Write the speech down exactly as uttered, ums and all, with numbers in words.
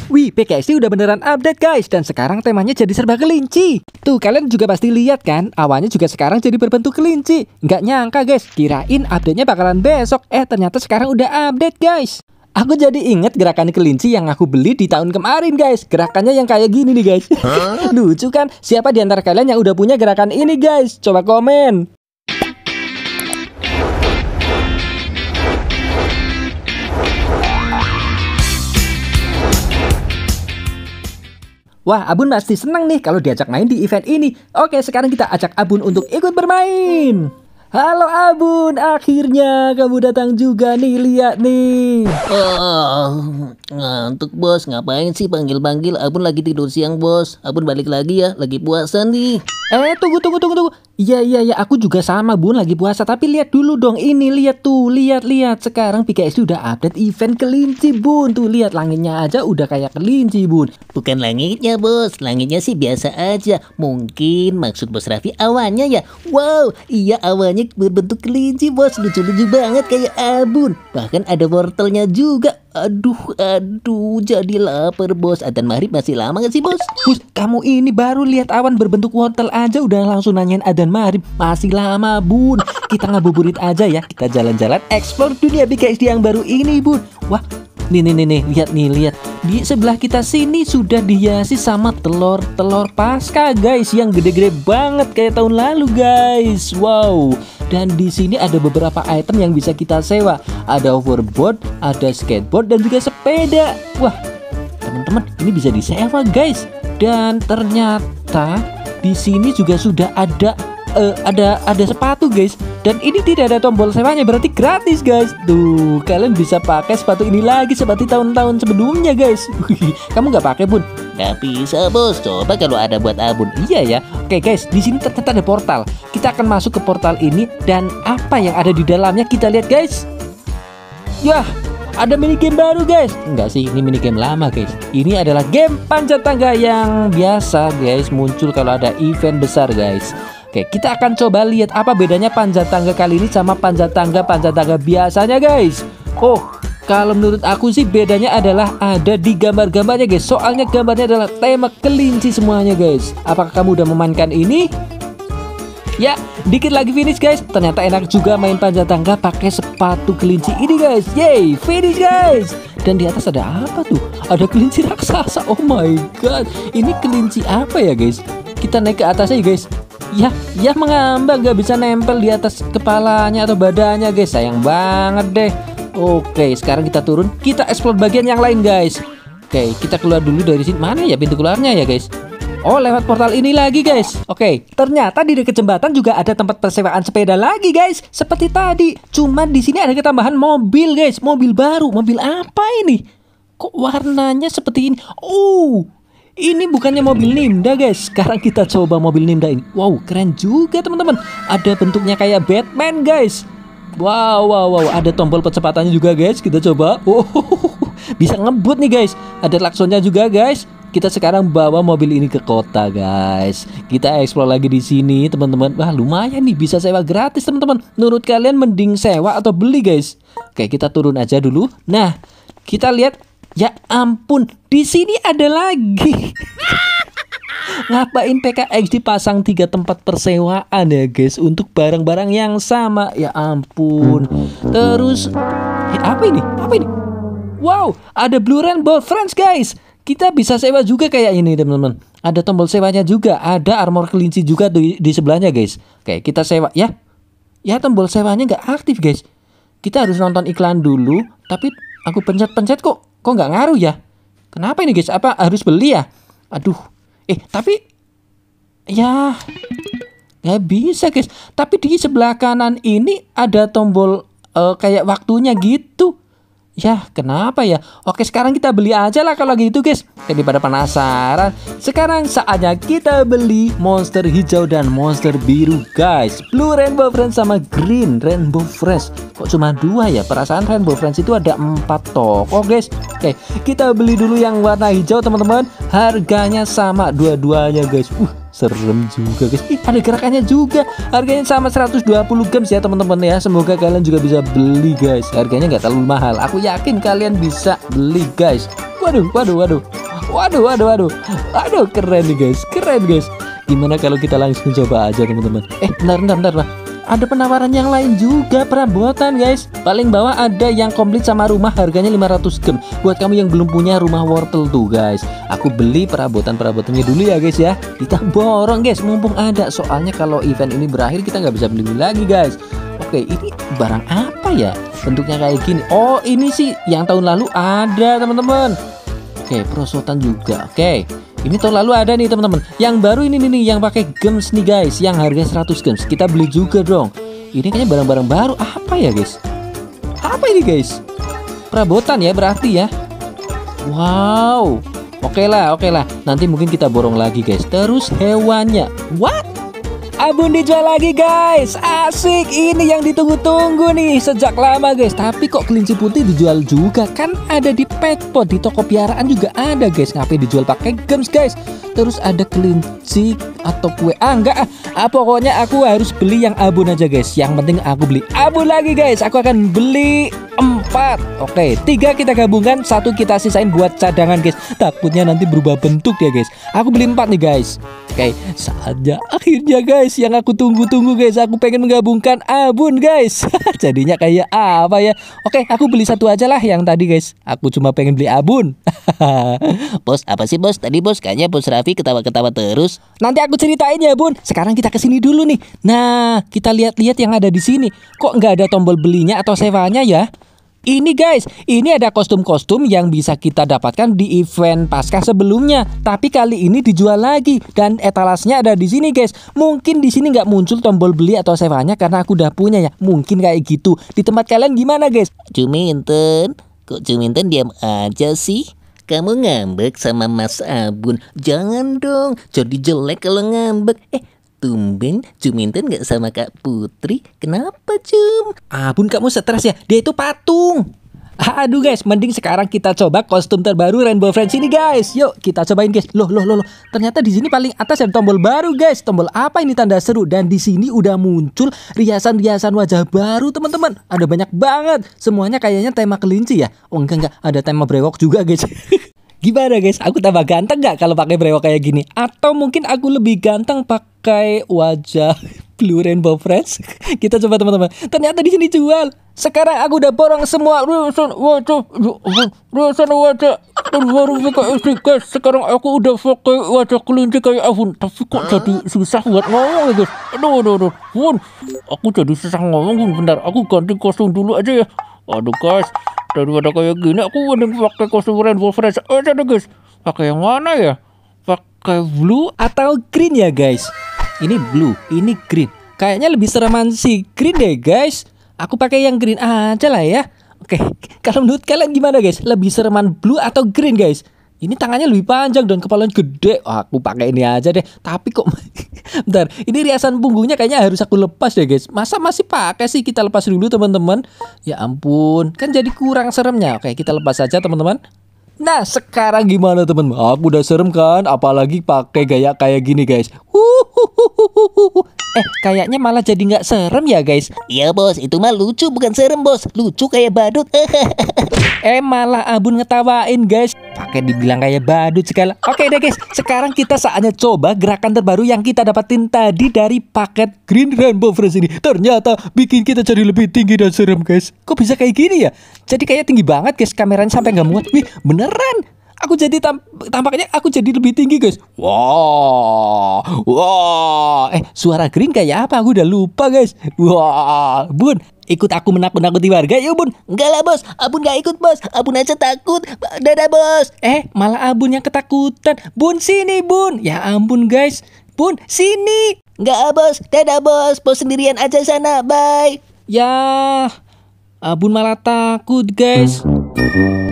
Wih, P K X D udah beneran update guys. Dan sekarang temanya jadi serba kelinci. Tuh, kalian juga pasti lihat kan, awalnya juga sekarang jadi berbentuk kelinci. Nggak nyangka guys, kirain update-nya bakalan besok. Eh, ternyata sekarang udah update guys. Aku jadi inget gerakan kelinci yang aku beli di tahun kemarin guys. Gerakannya yang kayak gini nih guys. Lucu kan? Siapa di antara kalian yang udah punya gerakan ini guys? Coba komen. Wah, Abun pasti senang nih kalau diajak main di event ini. Oke, sekarang kita ajak Abun untuk ikut bermain. Halo Abun, akhirnya kamu datang juga nih, lihat nih. Oh, ngantuk bos, ngapain sih panggil-panggil? Abun lagi tidur siang bos. Abun balik lagi ya, lagi puasa nih. Eh, tunggu, tunggu, tunggu, tunggu. Iya, iya, iya, aku juga sama Bun, lagi puasa. Tapi lihat dulu dong, ini lihat tuh, lihat, lihat. Sekarang P K X D udah update event kelinci Bun. Tuh lihat langitnya aja udah kayak kelinci Bun. Bukan langitnya bos, langitnya sih biasa aja. Mungkin maksud bos Raffi awannya ya. Wow, iya awannya berbentuk kelinci bos, lucu-lucu banget kayak Abun. Bahkan ada wortelnya juga. Aduh, aduh, jadi lapar bos. Adzan maghrib masih lama gak sih bos? Bus, kamu ini baru lihat awan berbentuk wortel aja udah langsung nanyain adzan maghrib. Masih lama Bun. Kita ngabuburit aja ya. Kita jalan-jalan explore dunia P K X D yang baru ini Bun. Wah, nih nih nih nih, lihat nih, lihat. Di sebelah kita sini sudah dihiasi sama telur-telur pasca guys, yang gede-gede banget kayak tahun lalu guys. Wow. Dan di sini ada beberapa item yang bisa kita sewa. Ada hoverboard, ada skateboard dan juga sepeda. Wah, teman-teman, ini bisa disewa guys. Dan ternyata di sini juga sudah ada uh, ada ada sepatu guys. Dan ini tidak ada tombol sewanya, berarti gratis guys. Tuh, kalian bisa pakai sepatu ini lagi seperti tahun-tahun sebelumnya guys. Kamu nggak pakai Bun? Gak bisa bos, coba kalau ada buat Abun. Iya ya. Oke guys, di sini ternyata ada portal. Kita akan masuk ke portal ini dan apa yang ada di dalamnya kita lihat guys. Yah, ada minigame baru guys. Enggak sih, ini minigame lama guys. Ini adalah game panjat tangga yang biasa guys, muncul kalau ada event besar guys. Oke, kita akan coba lihat apa bedanya panjat tangga kali ini sama panjat tangga panjat tangga biasanya guys. Oh, kalau menurut aku sih bedanya adalah ada di gambar-gambarnya guys. Soalnya gambarnya adalah tema kelinci semuanya guys. Apakah kamu udah memainkan ini? Ya, dikit lagi finish guys. Ternyata enak juga main panjat tangga pakai sepatu kelinci ini guys. Yeay, finish guys. Dan di atas ada apa tuh? Ada kelinci raksasa. Oh my god. Ini kelinci apa ya guys? Kita naik ke atasnya guys. Ya, ya mengambang, gak bisa nempel di atas kepalanya atau badannya guys. Sayang banget deh. Oke, sekarang kita turun. Kita explore bagian yang lain guys. Oke, kita keluar dulu dari sini. Mana ya pintu keluarnya ya guys? Oh, lewat portal ini lagi guys. Oke, ternyata di dekat jembatan juga ada tempat persewaan sepeda lagi guys. Seperti tadi. Cuma di sini ada ketambahan mobil guys. Mobil baru. Mobil apa ini? Kok warnanya seperti ini? Oh, ini bukannya mobil Nimda guys. Sekarang kita coba mobil Nimda ini. Wow, keren juga teman-teman. Ada bentuknya kayak Batman guys. Wow, wow, wow. Ada tombol percepatannya juga guys. Kita coba. Oh, bisa ngebut nih guys. Ada klaksonnya juga guys. Kita sekarang bawa mobil ini ke kota guys. Kita explore lagi di sini teman-teman. Wah, lumayan nih, bisa sewa gratis teman-teman. Menurut kalian mending sewa atau beli guys? Oke, kita turun aja dulu. Nah, kita lihat. Ya ampun, di sini ada lagi. Ngapain P K X D pasang tiga tempat persewaan ya guys, untuk barang-barang yang sama. Ya ampun. Terus eh, apa ini? Apa ini? Wow, ada Blue Rainbow Friends guys. Kita bisa sewa juga kayak ini teman-teman. Ada tombol sewanya juga. Ada armor kelinci juga di, di sebelahnya guys. Oke, kita sewa ya. Ya, tombol sewanya nggak aktif guys. Kita harus nonton iklan dulu. Tapi aku pencet-pencet kok Kok nggak ngaruh ya? Kenapa ini guys? Apa harus beli ya? Aduh. Eh, tapi ya nggak bisa guys. Tapi di sebelah kanan ini ada tombol uh, kayak waktunya gitu. Ya, kenapa ya? Oke, sekarang kita beli aja lah kalau gitu guys. Daripada penasaran. Sekarang saatnya kita beli monster hijau dan monster biru guys. Blue Rainbow Friends sama Green Rainbow Friends. Kok cuma dua ya? Perasaan Rainbow Friends itu ada empat toko guys. Oke, kita beli dulu yang warna hijau teman-teman. Harganya sama dua-duanya guys. Uh, serem juga guys. Ih, ada gerakannya juga. Harganya sama seratus dua puluh gems ya teman-teman ya. Semoga kalian juga bisa beli guys. Harganya nggak terlalu mahal. Aku yakin kalian bisa beli guys. Waduh, waduh, waduh. Waduh, waduh, waduh. Aduh, keren nih guys, keren guys. Gimana kalau kita langsung coba aja teman-teman. Eh, bentar, bentar, bentar, bentar. Ada penawaran yang lain juga perabotan guys. Paling bawah ada yang komplit sama rumah, harganya lima ratus gem. Buat kamu yang belum punya rumah wortel tuh guys, aku beli perabotan-perabotannya dulu ya guys ya. Kita borong guys, mumpung ada. Soalnya kalau event ini berakhir kita nggak bisa beli lagi guys. Oke, ini barang apa ya? Bentuknya kayak gini. Oh, ini sih yang tahun lalu ada teman-teman. Oke, perosotan juga. Oke, ini tahun lalu ada nih teman-teman. Yang baru ini nih, yang pakai gems nih guys, yang harga seratus gems. Kita beli juga dong. Ini kayaknya barang-barang baru. Apa ya guys? Apa ini guys? Perabotan ya berarti ya. Wow. Oke lah, oke lah. Nanti mungkin kita borong lagi guys. Terus hewannya. What? Abun dijual lagi guys. Asik, ini yang ditunggu-tunggu nih sejak lama guys. Tapi kok kelinci putih dijual juga? Kan ada di Petpot, di toko piaraan juga ada guys. Ngapain dijual pakai gems guys? Terus ada kelinci atau kue? Ah enggak ah, ah pokoknya aku harus beli yang abun aja guys. Yang penting aku beli abun lagi guys. Aku akan beli empat. Oke, tiga kita gabungkan, satu kita sisain buat cadangan guys. Takutnya nanti berubah bentuk ya guys. Aku beli empat nih guys. Oke, saatnya akhirnya guys yang aku tunggu-tunggu guys. Aku pengen menggabungkan abun guys. Jadinya kayak apa ya? Oke, aku beli satu aja lah yang tadi guys. Aku cuma pengen beli abun. Bos, apa sih bos? Tadi bos kayaknya bos Raffi ketawa-ketawa terus. Nanti aku ceritain ya bun. Sekarang kita kesini dulu nih. Nah, kita lihat-lihat yang ada di sini. Kok nggak ada tombol belinya atau sewanya ya? Ini guys, ini ada kostum-kostum yang bisa kita dapatkan di event Paskah sebelumnya. Tapi kali ini dijual lagi dan etalasnya ada di sini guys. Mungkin di sini nggak muncul tombol beli atau sewanya karena aku udah punya ya. Mungkin kayak gitu. Di tempat kalian gimana guys? Cuminten, kok Cuminten diam aja sih? Kamu ngambek sama Mas Abun. Jangan dong, jadi jelek kalau ngambek. Eh, tumben Cuminten gak sama Kak Putri. Kenapa Cum? Abun kamu stres ya? Dia itu patung. Aduh guys, mending sekarang kita coba kostum terbaru Rainbow Friends ini guys. Yuk kita cobain guys. Loh loh loh loh. Ternyata di sini paling atas ada tombol baru guys. Tombol apa ini tanda seru? Dan di sini udah muncul riasan-riasan wajah baru teman-teman. Ada banyak banget. Semuanya kayaknya tema kelinci ya. Oh enggak enggak, ada tema brewok juga guys. Gimana guys? Aku tambah ganteng nggak kalau pakai brewok kayak gini? Atau mungkin aku lebih ganteng pakai wajah Blue Rainbow Friends? Kita coba teman-teman. Ternyata di sini jual. Sekarang aku udah borong semua riasan wajah, riasan wajah terbaru pakai S D guys. Sekarang aku udah pakai wajah kelinci kayak Abun. Tapi kok jadi susah buat ngomong ya guys? Aduh aduh aduh. Bun, aku jadi susah ngomong Bun. Bentar, aku ganti kostum dulu aja ya. Aduh guys, daripada kayak gini aku mending pakai kostum Rainbow Friends aja deh guys. Pakai yang mana ya? Pakai blue atau green ya guys? Ini blue, ini green. Kayaknya lebih sereman si green deh guys. Aku pakai yang green aja lah ya. Oke, kalau menurut kalian gimana guys? Lebih sereman blue atau green guys? Ini tangannya lebih panjang dan kepalanya gede. Oh, aku pakai ini aja deh. Tapi kok bentar, ini riasan punggungnya kayaknya harus aku lepas deh guys. Masa masih pakai sih? Kita lepas dulu teman-teman. Ya ampun, kan jadi kurang seremnya. Oke, kita lepas saja teman-teman. Nah, sekarang gimana teman-teman? Aku udah serem kan? Apalagi pakai gaya kayak gini guys. Eh, kayaknya malah jadi nggak serem ya guys. Iya bos, itu mah lucu bukan serem bos. Lucu kayak badut. Eh, malah Abun ngetawain guys. Pakai dibilang kayak badut segala. Oke deh guys, sekarang kita saatnya coba gerakan terbaru yang kita dapatin tadi dari paket Green Rainbow Friends ini. Ternyata bikin kita jadi lebih tinggi dan serem guys. Kok bisa kayak gini ya? Jadi kayak tinggi banget guys, kameranya sampai nggak muat. Wih, beneran. Aku jadi tam tampaknya aku jadi lebih tinggi guys. Wah, wah. Eh, suara green kayak apa? Aku udah lupa guys. Wah, Bun, ikut aku menakut-nakuti warga yuk Bun. Enggak lah bos, Abun gak ikut bos. Abun aja takut. Dadah bos. Eh, malah Abun yang ketakutan. Bun sini Bun. Ya ampun guys. Bun sini. Enggak bos, dadah bos. Bos sendirian aja sana. Bye. Ya, Abun malah takut guys.